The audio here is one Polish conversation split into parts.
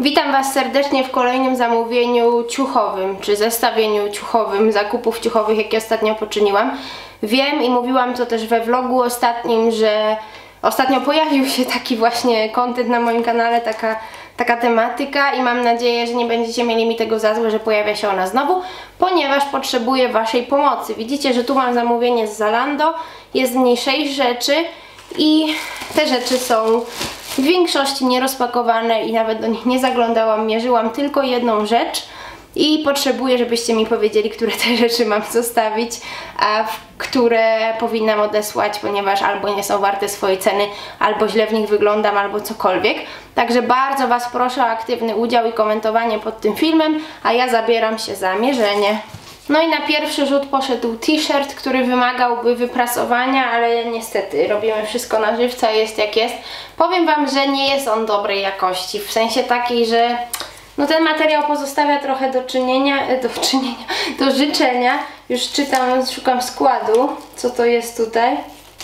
Witam Was serdecznie w kolejnym zamówieniu ciuchowym, czy zestawieniu ciuchowym, zakupów ciuchowych, jakie ostatnio poczyniłam. Wiem i mówiłam to też we vlogu ostatnim, że ostatnio pojawił się taki właśnie content na moim kanale, taka tematyka i mam nadzieję, że nie będziecie mieli mi tego za złe, że pojawia się ona znowu, ponieważ potrzebuję Waszej pomocy. Widzicie, że tu mam zamówienie z Zalando, jest w niej 6 rzeczy i te rzeczy są w większości nierozpakowane i nawet do nich nie zaglądałam, mierzyłam tylko jedną rzecz i potrzebuję, żebyście mi powiedzieli, które te rzeczy mam zostawić, a które powinnam odesłać, ponieważ albo nie są warte swojej ceny, albo źle w nich wyglądam, albo cokolwiek. Także bardzo Was proszę o aktywny udział i komentowanie pod tym filmem, a ja zabieram się za mierzenie. No i na pierwszy rzut poszedł t-shirt, który wymagałby wyprasowania, ale niestety robimy wszystko na żywca, jest jak jest. Powiem Wam, że nie jest on dobrej jakości, w sensie takiej, że no ten materiał pozostawia trochę do życzenia. Już czytam, szukam składu, co to jest tutaj.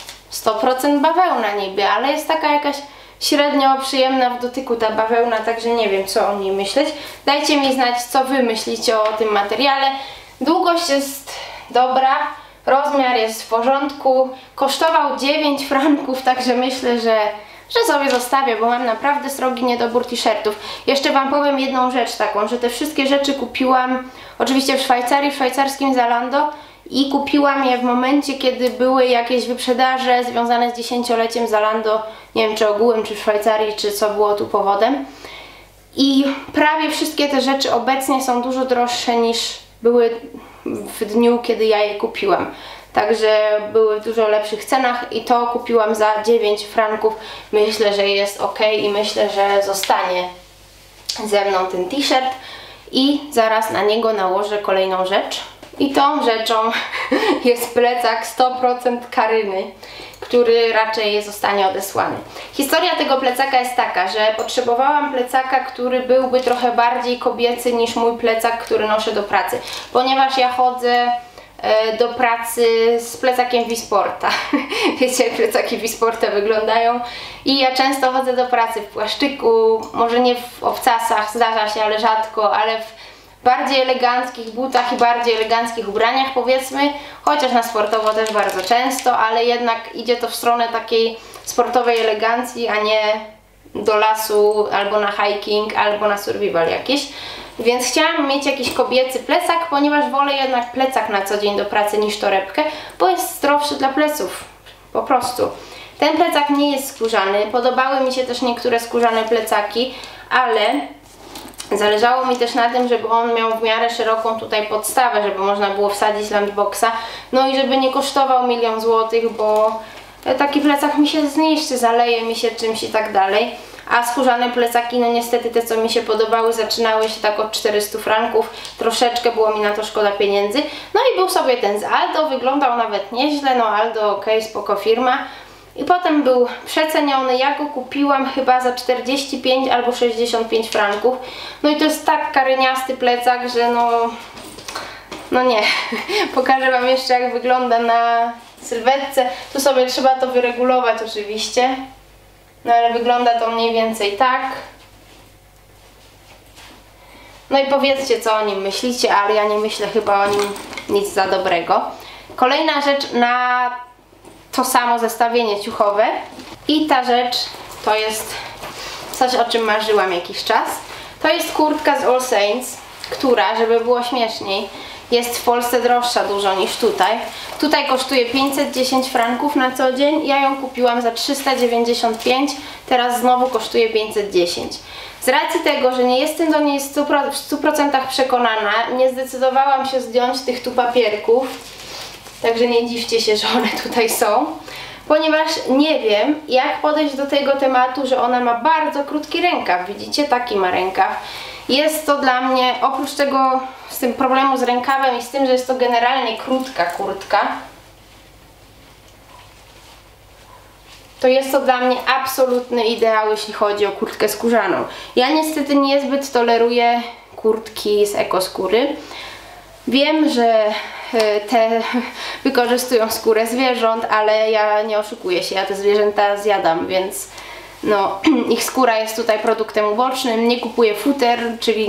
100% bawełna niby, ale jest taka jakaś średnio przyjemna w dotyku ta bawełna, także nie wiem, co o niej myśleć. Dajcie mi znać, co Wy myślicie o tym materiale. Długość jest dobra, rozmiar jest w porządku, kosztował 9 franków, także myślę, że sobie zostawię, bo mam naprawdę srogi niedobór t-shirtów. Jeszcze Wam powiem jedną rzecz taką, że te wszystkie rzeczy kupiłam oczywiście w Szwajcarii, w szwajcarskim Zalando i kupiłam je w momencie, kiedy były jakieś wyprzedaże związane z 10-leciem Zalando, nie wiem czy ogółem, czy w Szwajcarii, czy co było tu powodem. I prawie wszystkie te rzeczy obecnie są dużo droższe niż były w dniu, kiedy ja je kupiłam. Także były w dużo lepszych cenach i to kupiłam za 9 franków. Myślę, że jest ok i myślę, że zostanie ze mną ten t-shirt. I zaraz na niego nałożę kolejną rzecz. I tą rzeczą jest plecak 100% Karyny, który raczej zostanie odesłany. Historia tego plecaka jest taka, że potrzebowałam plecaka, który byłby trochę bardziej kobiecy niż mój plecak, który noszę do pracy. Ponieważ ja chodzę do pracy z plecakiem Wisporta. Wiecie, jak plecaki Wisporta wyglądają. I ja często chodzę do pracy w płaszczyku, może nie w obcasach, zdarza się, ale rzadko, ale w bardziej eleganckich butach i bardziej eleganckich ubraniach, powiedzmy, chociaż na sportowo też bardzo często, ale jednak idzie to w stronę takiej sportowej elegancji, a nie do lasu, albo na hiking, albo na survival jakieś. Więc chciałam mieć jakiś kobiecy plecak, ponieważ wolę jednak plecak na co dzień do pracy niż torebkę, bo jest zdrowszy dla pleców, po prostu. Ten plecak nie jest skórzany, podobały mi się też niektóre skórzane plecaki, ale zależało mi też na tym, żeby on miał w miarę szeroką tutaj podstawę, żeby można było wsadzić lunchboxa, no i żeby nie kosztował 1 000 000 złotych, bo taki plecak mi się zniszczy, zaleje mi się czymś i tak dalej. A skórzane plecaki, no niestety te, co mi się podobały, zaczynały się tak od 400 franków, troszeczkę było mi na to szkoda pieniędzy. No i był sobie ten z Aldo, wyglądał nawet nieźle, no Aldo ok, spoko firma. I potem był przeceniony, ja go kupiłam chyba za 45 albo 65 franków. No i to jest tak karyniasty plecak, że no nie. Pokażę Wam jeszcze, jak wygląda na sylwetce. Tu sobie trzeba to wyregulować oczywiście. No ale wygląda to mniej więcej tak. No i powiedzcie, co o nim myślicie, ale ja nie myślę chyba o nim nic za dobrego. Kolejna rzecz na to samo zestawienie ciuchowe. I ta rzecz to jest coś, o czym marzyłam jakiś czas. To jest kurtka z All Saints, która, żeby było śmieszniej, jest w Polsce droższa dużo niż tutaj. Tutaj kosztuje 510 franków na co dzień, ja ją kupiłam za 395, teraz znowu kosztuje 510. Z racji tego, że nie jestem do niej w 100% przekonana, nie zdecydowałam się zdjąć tych tu papierków, także nie dziwcie się, że one tutaj są, ponieważ nie wiem, jak podejść do tego tematu, że ona ma bardzo krótki rękaw. Widzicie? Taki ma rękaw. Jest to dla mnie, oprócz tego z tym problemu z rękawem i z tym, że jest to generalnie krótka kurtka, to jest to dla mnie absolutny ideał, jeśli chodzi o kurtkę skórzaną. Ja niestety niezbyt toleruję kurtki z ekoskóry. Wiem, że te wykorzystują skórę zwierząt, ale ja nie oszukuję się, ja te zwierzęta zjadam, więc no, ich skóra jest tutaj produktem ubocznym. Nie kupuję futer, czyli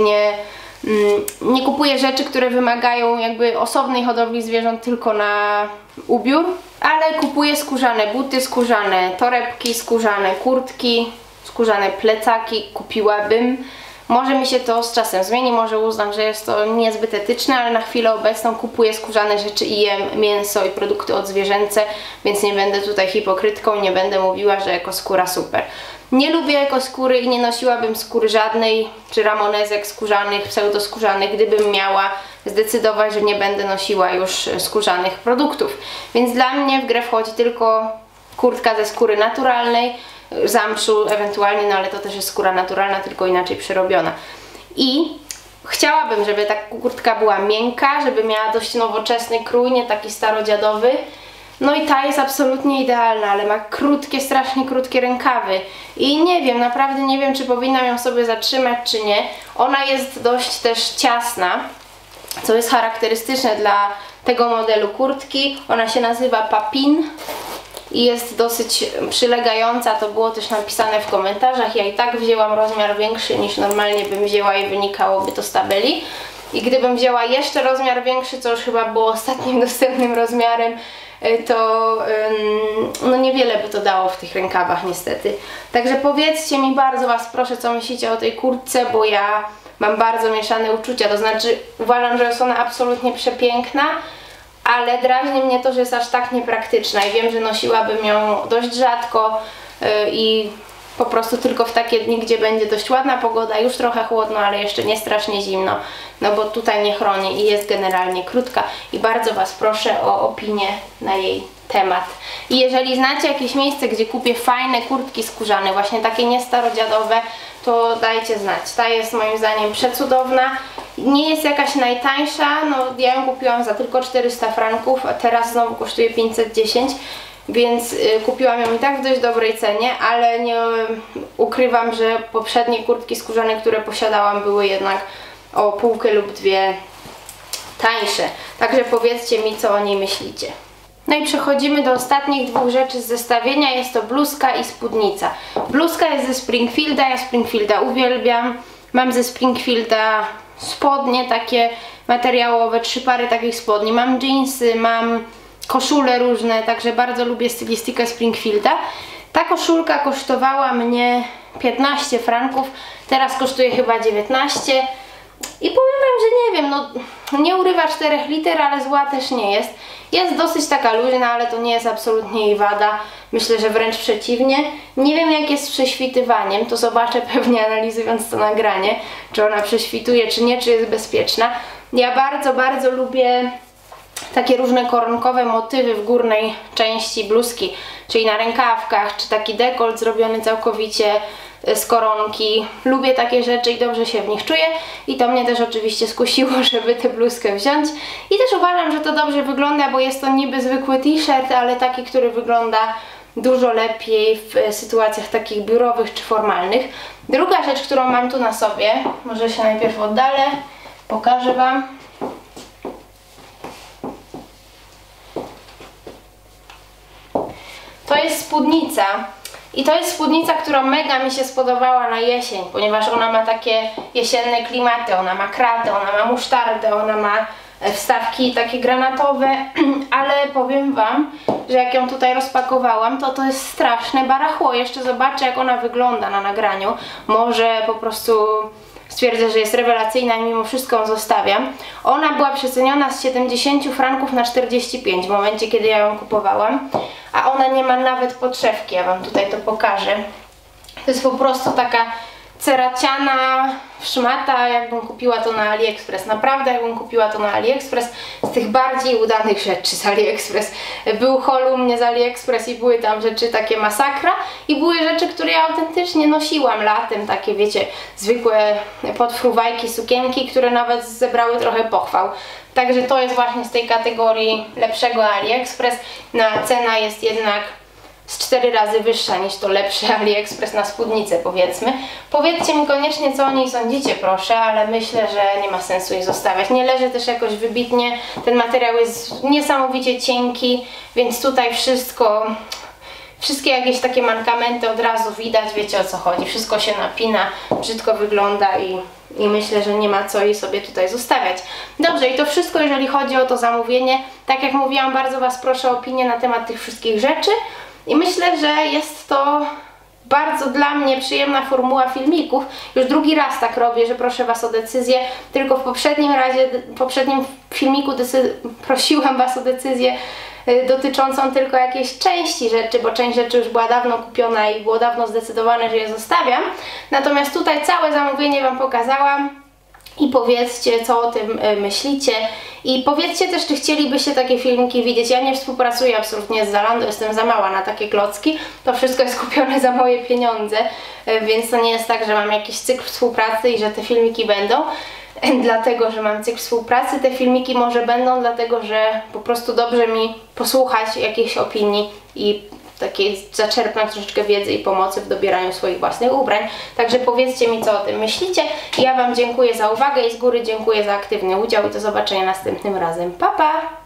nie kupuję rzeczy, które wymagają jakby osobnej hodowli zwierząt tylko na ubiór, ale kupuję skórzane buty, skórzane torebki, skórzane kurtki, skórzane plecaki kupiłabym. Może mi się to z czasem zmieni, może uznam, że jest to niezbyt etyczne, ale na chwilę obecną kupuję skórzane rzeczy i jem mięso i produkty odzwierzęce, więc nie będę tutaj hipokrytką, nie będę mówiła, że ekoskóra super. Nie lubię ekoskóry i nie nosiłabym skóry żadnej, czy ramonezek skórzanych, pseudoskórzanych, gdybym miała zdecydować, że nie będę nosiła już skórzanych produktów. Więc dla mnie w grę wchodzi tylko kurtka ze skóry naturalnej, zamszu ewentualnie, no ale to też jest skóra naturalna, tylko inaczej przerobiona. I chciałabym, żeby ta kurtka była miękka, żeby miała dość nowoczesny krój, nie taki starodziadowy. No i ta jest absolutnie idealna, ale ma krótkie, strasznie krótkie rękawy. I nie wiem, naprawdę nie wiem, czy powinnam ją sobie zatrzymać, czy nie. Ona jest dość też ciasna, co jest charakterystyczne dla tego modelu kurtki. Ona się nazywa Papin i jest dosyć przylegająca, to było też napisane w komentarzach. Ja i tak wzięłam rozmiar większy niż normalnie bym wzięła i wynikałoby to z tabeli. I gdybym wzięła jeszcze rozmiar większy, co już chyba było ostatnim dostępnym rozmiarem, to no niewiele by to dało w tych rękawach niestety. Także powiedzcie mi, bardzo Was proszę, co myślicie o tej kurtce, bo ja mam bardzo mieszane uczucia. To znaczy uważam, że jest ona absolutnie przepiękna, ale drażni mnie to, że jest aż tak niepraktyczna i wiem, że nosiłabym ją dość rzadko i po prostu tylko w takie dni, gdzie będzie dość ładna pogoda, już trochę chłodno, ale jeszcze nie strasznie zimno, no bo tutaj nie chroni i jest generalnie krótka i bardzo Was proszę o opinię na jej temat. I jeżeli znacie jakieś miejsce, gdzie kupię fajne kurtki skórzane, właśnie takie niestarodziadowe, to dajcie znać. Ta jest moim zdaniem przecudowna. Nie jest jakaś najtańsza, no ja ją kupiłam za tylko 400 franków, a teraz znowu kosztuje 510, więc kupiłam ją i tak w dość dobrej cenie, ale nie ukrywam, że poprzednie kurtki skórzane, które posiadałam, były jednak o półkę lub dwie tańsze. Także powiedzcie mi, co o niej myślicie. No i przechodzimy do ostatnich dwóch rzeczy z zestawienia. Jest to bluzka i spódnica. Bluzka jest ze Springfielda, ja Springfielda uwielbiam. Mam ze Springfielda spodnie takie materiałowe, 3 pary takich spodni. Mam jeansy, mam koszule różne, także bardzo lubię stylistykę Springfielda. Ta koszulka kosztowała mnie 15 franków, teraz kosztuje chyba 19. I powiem Wam, że nie wiem, no nie urywa 4 liter, ale zła też nie jest. Jest dosyć taka luźna, ale to nie jest absolutnie jej wada. Myślę, że wręcz przeciwnie. Nie wiem, jak jest z prześwitywaniem, to zobaczę pewnie analizując to nagranie, czy ona prześwituje, czy nie, czy jest bezpieczna. Ja bardzo, bardzo lubię takie różne koronkowe motywy w górnej części bluzki, czyli na rękawkach, czy taki dekolt zrobiony całkowicie z koronki. Lubię takie rzeczy i dobrze się w nich czuję i to mnie też oczywiście skusiło, żeby tę bluzkę wziąć. I też uważam, że to dobrze wygląda, bo jest to niby zwykły t-shirt, ale taki, który wygląda dużo lepiej w sytuacjach takich biurowych czy formalnych. Druga rzecz, którą mam tu na sobie, może się najpierw oddalę, pokażę Wam. To jest spódnica. I to jest spódnica, która mega mi się spodobała na jesień, ponieważ ona ma takie jesienne klimaty, ona ma kratę, ona ma musztardę, ona ma wstawki takie granatowe, ale powiem Wam, że jak ją tutaj rozpakowałam, to jest straszne barachło. Jeszcze zobaczę, jak ona wygląda na nagraniu. Może po prostu stwierdzę, że jest rewelacyjna i mimo wszystko ją zostawiam. Ona była przeceniona z 70 franków na 45 w momencie, kiedy ja ją kupowałam. A ona nie ma nawet podszewki, ja Wam tutaj to pokażę. To jest po prostu taka ceraciana szmata, jakbym kupiła to na AliExpress. Naprawdę jakbym kupiła to na AliExpress, z tych bardziej udanych rzeczy z AliExpress. Był haul u mnie z AliExpress i były tam rzeczy takie masakra i były rzeczy, które ja autentycznie nosiłam latem, takie wiecie, zwykłe podfruwajki, sukienki, które nawet zebrały trochę pochwał. Także to jest właśnie z tej kategorii lepszego AliExpress. No, cena jest jednak z 4 razy wyższa niż to lepsze AliExpress na spódnicę, powiedzmy. Powiedzcie mi koniecznie, co o niej sądzicie, proszę, ale myślę, że nie ma sensu jej zostawiać. Nie leży też jakoś wybitnie, ten materiał jest niesamowicie cienki, więc tutaj wszystko wszystkie jakieś takie mankamenty od razu widać, wiecie o co chodzi. Wszystko się napina, brzydko wygląda i myślę, że nie ma co jej sobie tutaj zostawiać. Dobrze, i to wszystko, jeżeli chodzi o to zamówienie. Tak jak mówiłam, bardzo Was proszę o opinię na temat tych wszystkich rzeczy i myślę, że jest to bardzo dla mnie przyjemna formuła filmików. Już drugi raz tak robię, że proszę Was o decyzję. Tylko w poprzednim filmiku prosiłam Was o decyzję dotyczącą tylko jakiejś części rzeczy, bo część rzeczy już była dawno kupiona i było dawno zdecydowane, że je zostawiam. Natomiast tutaj całe zamówienie Wam pokazałam. I powiedzcie, co o tym myślicie. I powiedzcie też, czy chcielibyście takie filmiki widzieć. Ja nie współpracuję absolutnie z Zalando, jestem za mała na takie klocki. To wszystko jest kupione za moje pieniądze, więc to nie jest tak, że mam jakiś cykl współpracy i że te filmiki będą. Dlatego, że mam cykl współpracy, te filmiki może będą, dlatego, że po prostu dobrze mi posłuchać jakichś opinii i takiej zaczerpnąć troszeczkę wiedzy i pomocy w dobieraniu swoich własnych ubrań. Także powiedzcie mi, co o tym myślicie. Ja Wam dziękuję za uwagę i z góry dziękuję za aktywny udział i do zobaczenia następnym razem. Pa, pa!